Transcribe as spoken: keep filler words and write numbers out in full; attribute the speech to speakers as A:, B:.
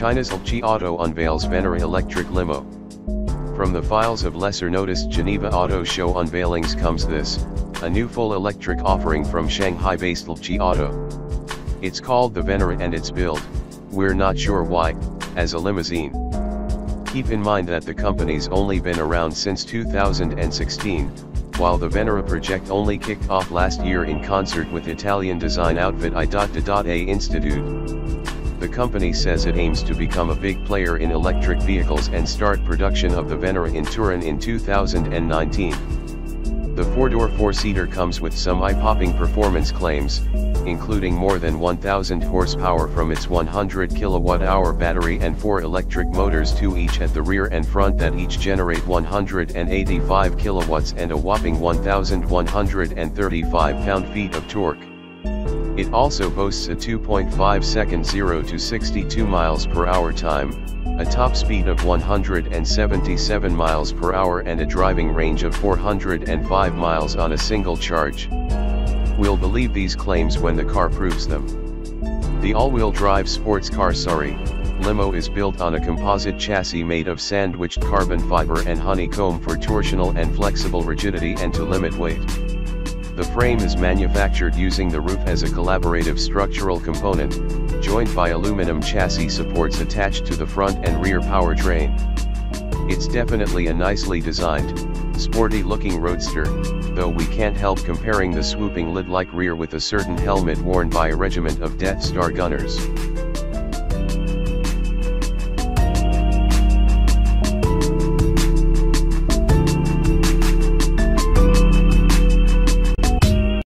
A: China's L V C H I Auto unveils Venere electric limo. From the files of lesser-noticed Geneva Auto Show unveilings comes this, a new full electric offering from Shanghai-based L V C H I Auto. It's called the Venere and its build, we're not sure why, as a limousine. Keep in mind that the company's only been around since two thousand sixteen, while the Venere project only kicked off last year in concert with Italian design outfit I A Institute. The company says it aims to become a big player in electric vehicles and start production of the Venere in Turin in two thousand nineteen. The four-door four-seater comes with some eye-popping performance claims, including more than one thousand horsepower from its one hundred kilowatt hour battery and four electric motors, two each at the rear and front, that each generate one hundred eighty-five kilowatts and a whopping one thousand one hundred thirty-five pound-feet of torque. It also boasts a two point five second zero to sixty-two miles per hour time, a top speed of one hundred seventy-seven miles per hour and a driving range of four hundred five miles on a single charge. We'll believe these claims when the car proves them. The all-wheel drive sports car sorry, limo is built on a composite chassis made of sandwiched carbon fiber and honeycomb for torsional and flexible rigidity and to limit weight. The frame is manufactured using the roof as a collaborative structural component, joined by aluminum chassis supports attached to the front and rear powertrain. It's definitely a nicely designed, sporty-looking roadster, though we can't help comparing the swooping lid-like rear with a certain helmet worn by a regiment of Death Star gunners.